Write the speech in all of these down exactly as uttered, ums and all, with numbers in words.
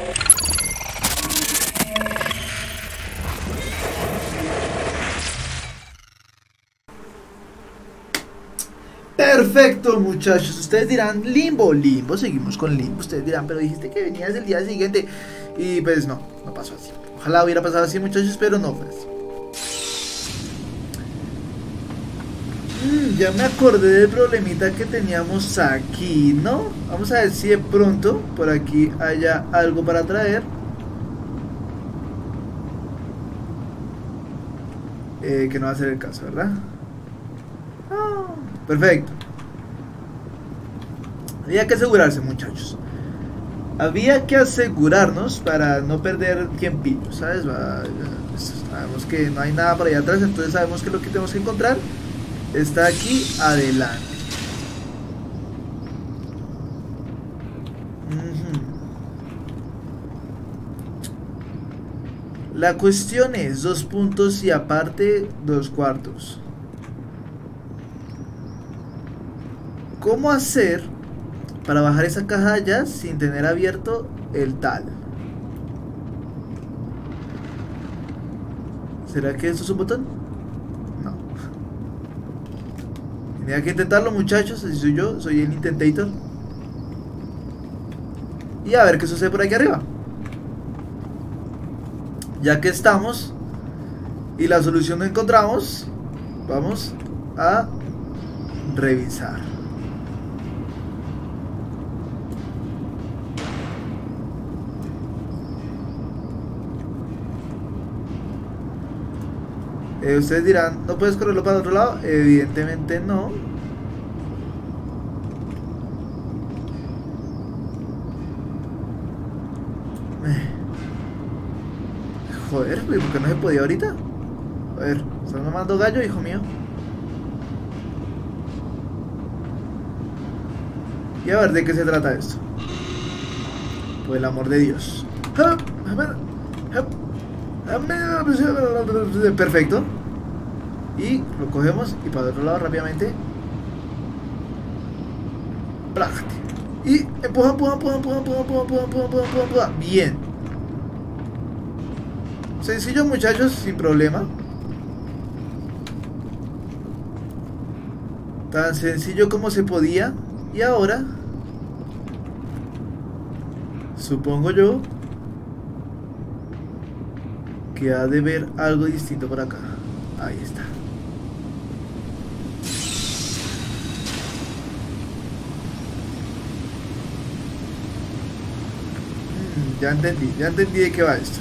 Perfecto, muchachos. Ustedes dirán, limbo, limbo, seguimos con limbo. Ustedes dirán, pero dijiste que venías el día siguiente. Y pues no, no pasó así. Ojalá hubiera pasado así, muchachos, pero no fue así. Mm, ya me acordé del problemita que teníamos aquí, ¿no? Vamos a ver si de pronto por aquí haya algo para traer. Eh, que no va a ser el caso, ¿verdad? Oh, perfecto. Había que asegurarse, muchachos. Había que asegurarnos para no perder tiempillo, ¿sabes? Va, sabemos que no hay nada por allá atrás, entonces sabemos que lo que tenemos que encontrar está aquí adelante. Uh-huh. La cuestión es dos puntos y aparte dos cuartos. ¿Cómo hacer para bajar esa caja allá sin tener abierto el tal? ¿Será que esto es un botón? No. Tenía que intentarlo, muchachos. Así soy yo, soy el intentator. Y a ver qué sucede por aquí arriba. Ya que estamos y la solución no encontramos, vamos a revisar. Eh, ustedes dirán, ¿no puedes correrlo para otro lado? Evidentemente no. Eh. Joder, ¿por qué no se podía ahorita? A ver, ¿estás mamando gallo, hijo mío? Y a ver, ¿de qué se trata esto? Por el amor de Dios. Perfecto. Y lo cogemos y para el otro lado rápidamente. Plájate. Y empuja, empuja, empuja, empuja, empuja, empuja, empuja, empuja, empuja, empuja. Bien. Sencillo, muchachos, sin problema. Tan sencillo como se podía. Y ahora, supongo yo que ha de ver algo distinto por acá. Ahí está. Mm, ya entendí, ya entendí de qué va esto.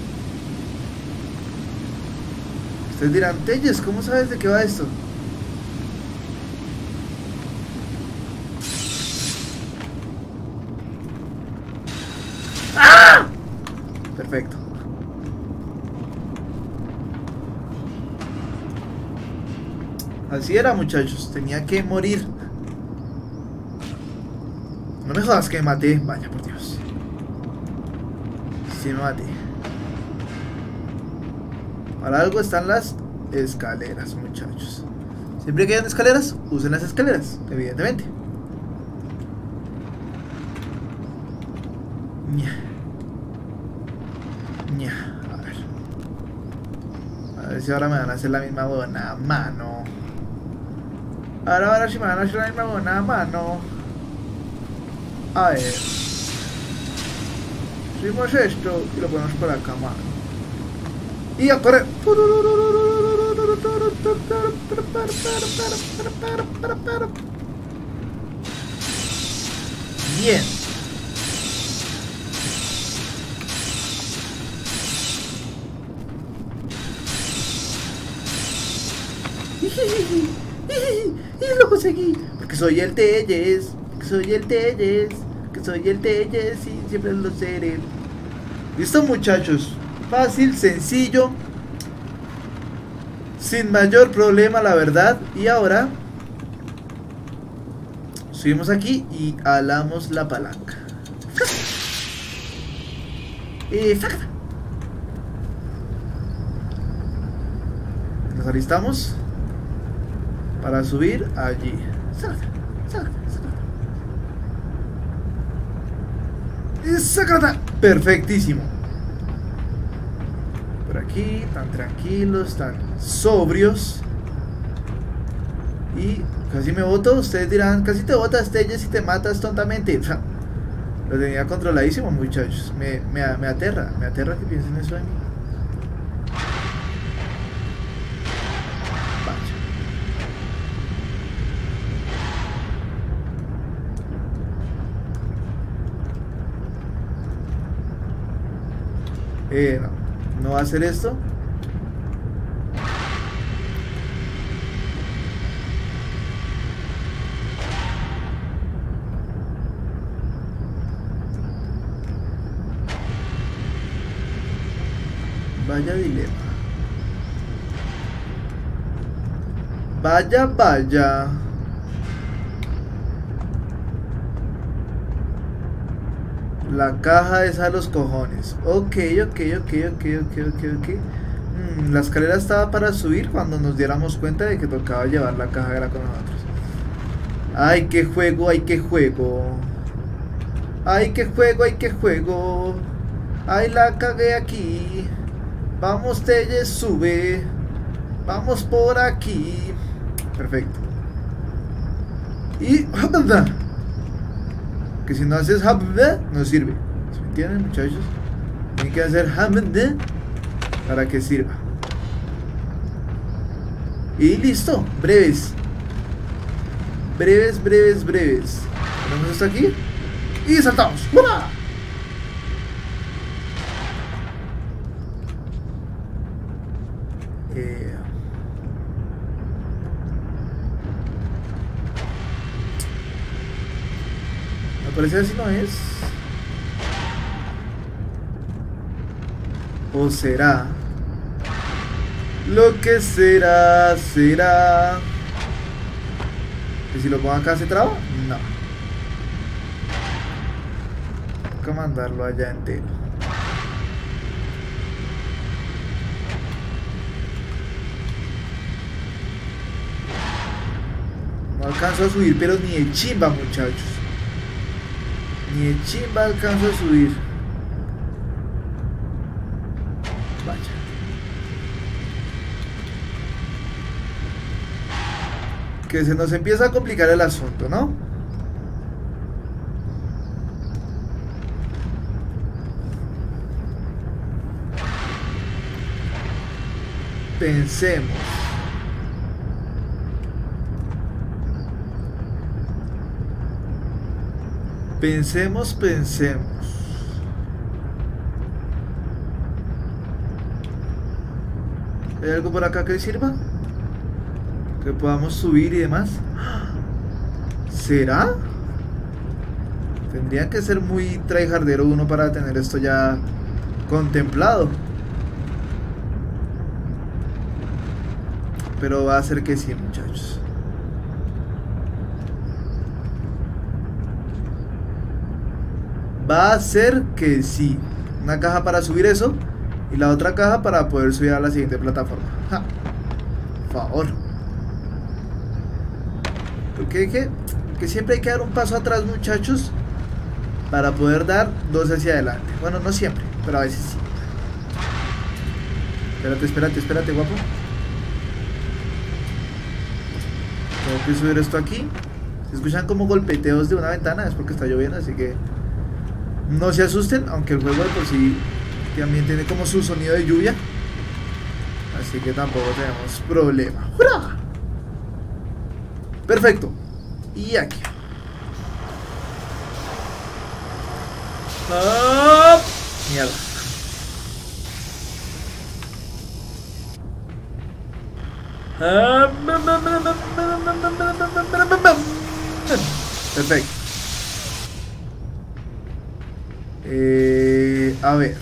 Ustedes dirán, Telles, ¿cómo sabes de qué va esto? ¡Ah! Perfecto. Así era, muchachos, tenía que morir. No me jodas que me maté. Vaya, por Dios. Sí me maté. Para algo están las escaleras, muchachos. Siempre que hayan escaleras, usen las escaleras, evidentemente. Ña. Ña. A ver. A ver si ahora me van a hacer la misma buena mano. Ahora, ahora sí me van a hacer la misma buena mano. A ver. Hicimos esto y lo ponemos por acá, mano. Y a correr. Bien. Y lo conseguí. Porque soy el Telles. Que soy el Telles. Que soy el Telles y siempre lo seré. Listo, muchachos. Fácil, sencillo, sin mayor problema, la verdad. Y ahora subimos aquí y alamos la palanca. Eh, Nos alistamos para subir allí. Y sácata. Perfectísimo. Por aquí, tan tranquilos, tan sobrios. Y casi me boto. Ustedes dirán, casi te botas, Telles, y te matas tontamente. Lo tenía controladísimo, muchachos. Me, me, me aterra, me aterra que piensen eso de mí. Vaya. Eh, no, no va a hacer esto. Vaya dilema. Vaya, vaya. La caja es a los cojones. Ok, ok, ok, ok, ok, ok, ok. Mm, la escalera estaba para subir cuando nos diéramos cuenta de que tocaba llevar la caja era con nosotros. Ay, qué juego, ay, qué juego. Ay, qué juego, ay, qué juego. Ay, la cagué aquí. Vamos, Telles, sube. Vamos por aquí. Perfecto. Y... que si no haces hamd, no sirve. ¿Me entienden, muchachos? Tienen que hacer hamd para que sirva. Y listo. Breves. Breves, breves, breves. Ponemos esto aquí. Y saltamos. ¡Hurra! Eh... Me parece así, no es. ¿O será? Lo que será, será. ¿Y si lo pongo acá se traba? No. Toca mandarlo allá entero. No alcanzo a subir, pero ni de chimba, muchachos. Ni de chimba alcanzo a subir. Vaya. Que se nos empieza a complicar el asunto, ¿no? Pensemos. Pensemos, pensemos. ¿Hay algo por acá que sirva? Que podamos subir y demás. ¿Será? Tendría que ser muy tryhardero uno para tener esto ya contemplado. Pero va a ser que sí, muchachos. Va a ser que sí. Una caja para subir eso y la otra caja para poder subir a la siguiente plataforma. Ja. Por favor. Porque que, que siempre hay que dar un paso atrás, muchachos, para poder dar dos hacia adelante. Bueno, no siempre, pero a veces sí. Espérate, espérate, espérate, guapo. Tengo que subir esto aquí. Si escuchan como golpeteos de una ventana es porque está lloviendo, así que no se asusten, aunque el juego de por sí también tiene como su sonido de lluvia. Así que tampoco tenemos problema. ¡Hurra! Perfecto. Y aquí. ¡Oh! Mierda. Perfecto. Eh, a ver.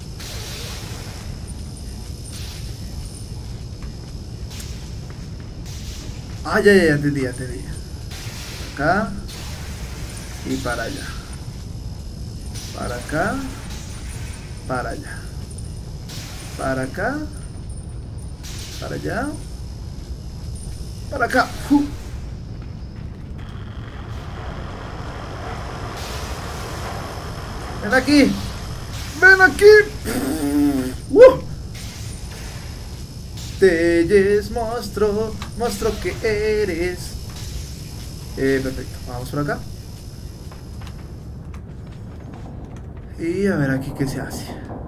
Ah, ya, ya, ya entendí, ya entendí. Acá y para allá. Para acá, para allá. Para acá, para allá, para acá. ¡Uh! ven aquí. Ven aquí. Uh. Telles, monstruo, monstruo que eres. Eh, perfecto, vamos por acá. Y a ver aquí qué se hace.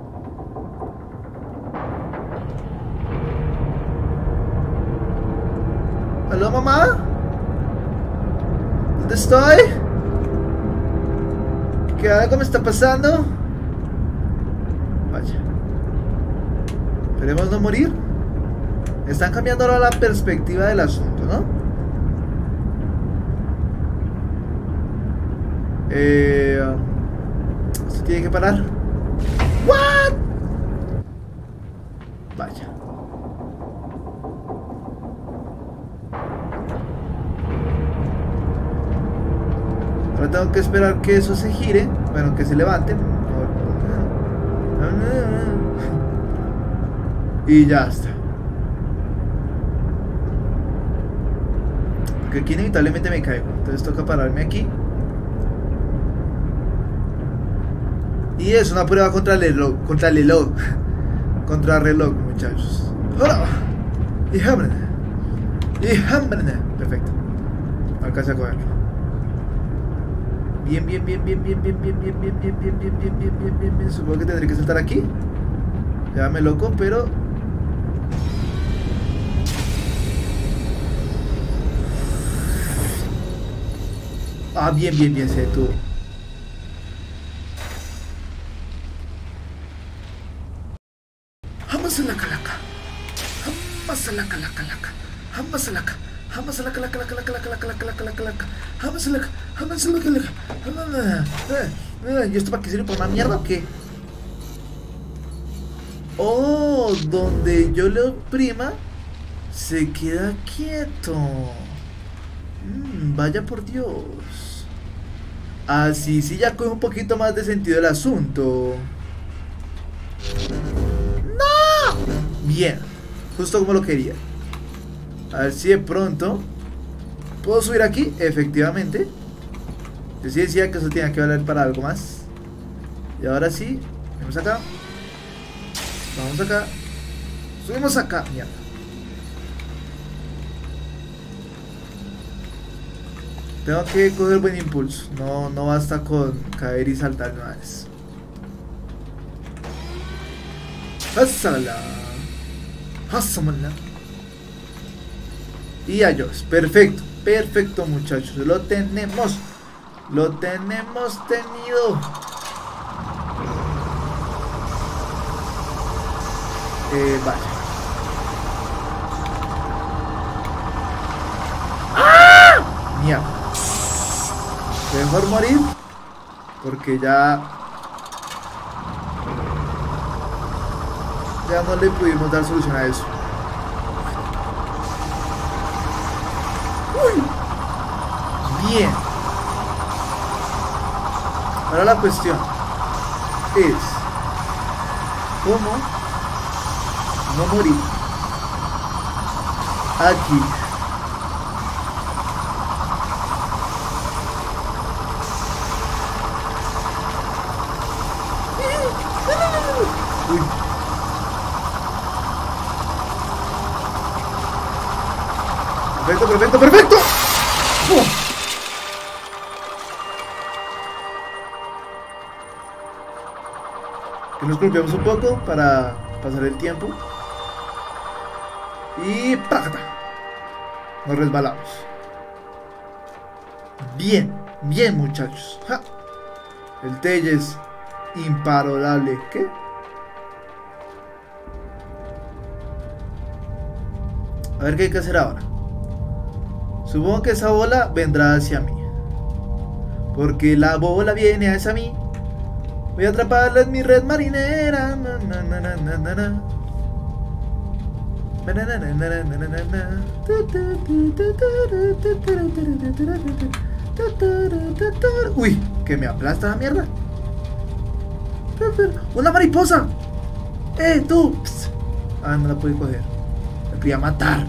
¿Aló, mamá? ¿Dónde estoy? ¿Qué algo me está pasando? Vaya. Esperemos no morir. Están cambiando ahora la perspectiva del asunto, ¿no? Eh... Esto tiene que parar. ¿What? Vaya. Ahora tengo que esperar que eso se gire. Bueno, que se levante. Y ya está. Porque aquí inevitablemente me caigo. Entonces toca pararme aquí. Y es una prueba contra el reloj. Contra el reloj. Contra el reloj, muchachos. ¡Hola! Y hambre. Y hambre. Perfecto. Alcancé a cogerlo. Bien, bien, bien, bien, bien, bien, bien, bien, bien, bien, bien, bien, bien, bien, bien, bien, bien. Supongo que tendré que saltar aquí. Llámame loco, pero... Ah, bien, bien, bien, se detuvo. Hamasalaka laka. Hamasalaka laka laka. Hamasalaka. Hamasalaka laka laka laka laka laka laka laka laka laka. Hamasalaka. Hamasalaka laka. ¿Y esto para qué sirve? ¿Por una mierda o qué? Oh, donde yo le oprima se queda quieto. Mm, vaya por Dios. Así sí ya coge un poquito más de sentido el asunto. ¡No! Bien, justo como lo quería. A ver si de pronto puedo subir aquí, efectivamente. Yo sí decía que eso tenía que valer para algo más. Y ahora sí, vamos acá. Vamos acá. Subimos acá, mierda. Tengo que coger buen impulso. No, no basta con caer y saltar una vez. Pásala. Pásamela. Y adiós. Perfecto. Perfecto, muchachos. Lo tenemos. Lo tenemos tenido. Eh, vaya. ¡Ah! Mierda. Mejor morir. Porque ya... Ya no le pudimos dar solución a eso. Uy. Bien. Ahora la cuestión es... ¿Cómo no morir aquí? Uy. Perfecto, perfecto, perfecto. ¡Oh! Que nos golpeamos un poco para pasar el tiempo. Y ¡págata! Nos resbalamos. Bien, bien, muchachos. ¡Ja! El Telles imparable. ¿Qué? A ver qué hay que hacer ahora. Supongo que esa bola vendrá hacia mí. Porque la bola viene hacia mí. Voy a atraparla en mi red marinera. Na, na, na, na, na, na, na. Uy, que me aplasta la mierda. ¡Una mariposa! ¡Eh, tú! Psst. Ah, no la pude coger. La quería matar.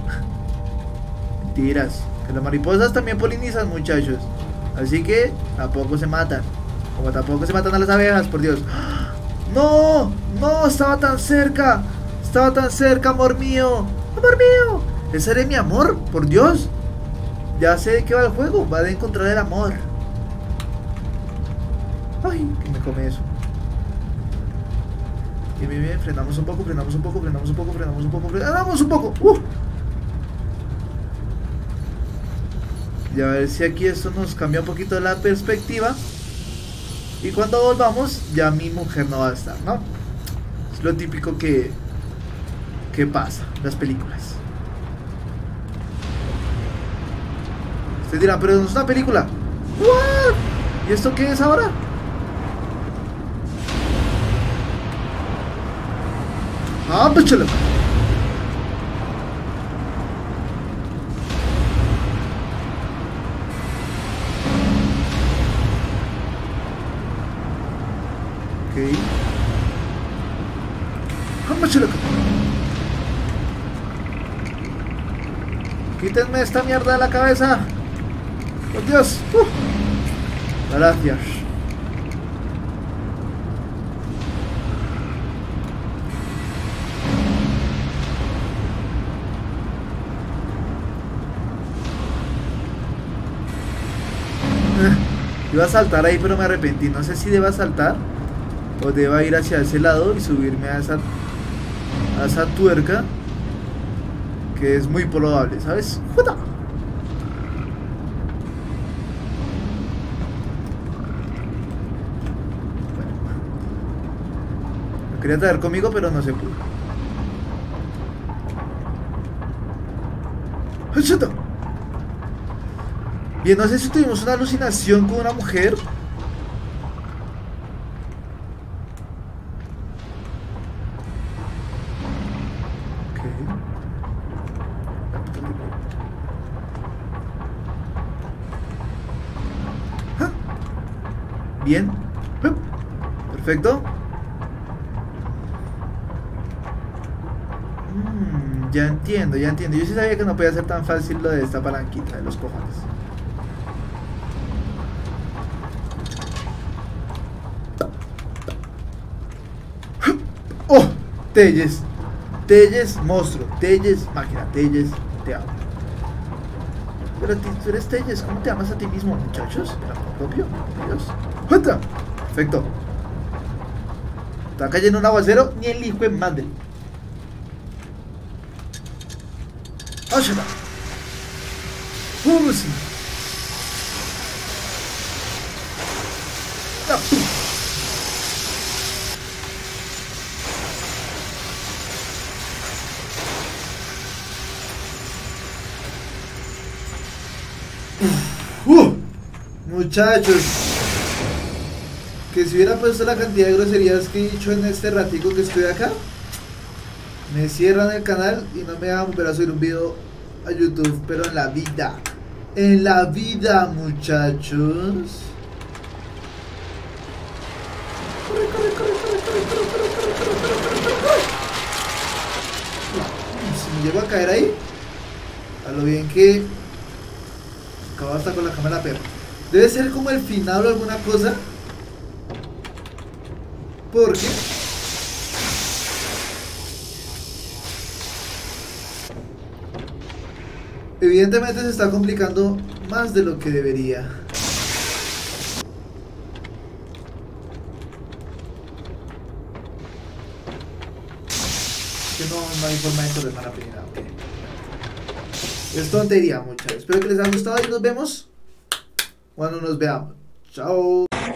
Mentiras. Que las mariposas también polinizan, muchachos. Así que tampoco se matan. Como tampoco se matan a las abejas, por Dios. No, no, estaba tan cerca. Estaba tan cerca, amor mío. Amor mío. ¿Ese era mi amor? Por Dios. Ya sé de qué va el juego. Va de encontrar el amor. Ay, que me come eso. Bien, bien, bien. Frenamos un poco, frenamos un poco, frenamos un poco, frenamos un poco, frenamos un poco. Uh. Y a ver si aquí esto nos cambia un poquito la perspectiva. Y cuando volvamos, ya mi mujer no va a estar, ¿no? Es lo típico que, que pasa en las películas. Ustedes dirán, pero no es una película. ¿What? ¿Y esto qué es ahora? Ah, pues chale. Ok. Ah, chale. Quítenme esta mierda de la cabeza. Por Dios. Uh. Gracias. Iba a saltar ahí, pero me arrepentí. No sé si deba saltar o deba ir hacia ese lado y subirme a esa a esa tuerca, que es muy probable, ¿sabes? ¡Juta! Bueno, lo quería traer conmigo, pero no se pudo. ¡Juta! Bien, no sé si tuvimos una alucinación con una mujer. Ok. ¿Ah? Bien. Perfecto. Mm, ya entiendo, ya entiendo. Yo sí sabía que no podía ser tan fácil lo de esta palanquita de los cojones. ¡Oh! Telles. Telles, monstruo. Telles, máquina. Telles, te amo. Pero tú eres Telles. ¿Cómo te amas a ti mismo, muchachos? ¿El amor propio? Dios. ¡Jota! Perfecto. Está cayendo un aguacero. Ni el hijo de madre. ¡Óchata! ¡Vamos! Uh, muchachos, que si hubiera puesto la cantidad de groserías que he dicho en este ratico que estoy acá, me cierran el canal y no me van a volver a subir un video a YouTube, pero en la vida, en la vida, muchachos. Corre, corre, corre, corre, corre, corre, corre, corre, corre, corre, corre. Si me llego a caer ahí, a lo bien que acabo hasta con la cámara perro. Debe ser como el final o alguna cosa. Porque evidentemente se está complicando más de lo que debería. Que no, no hay forma de correr la primera. Okay. Es tontería, muchachos. Espero que les haya gustado y nos vemos cuando nos veamos. Chao.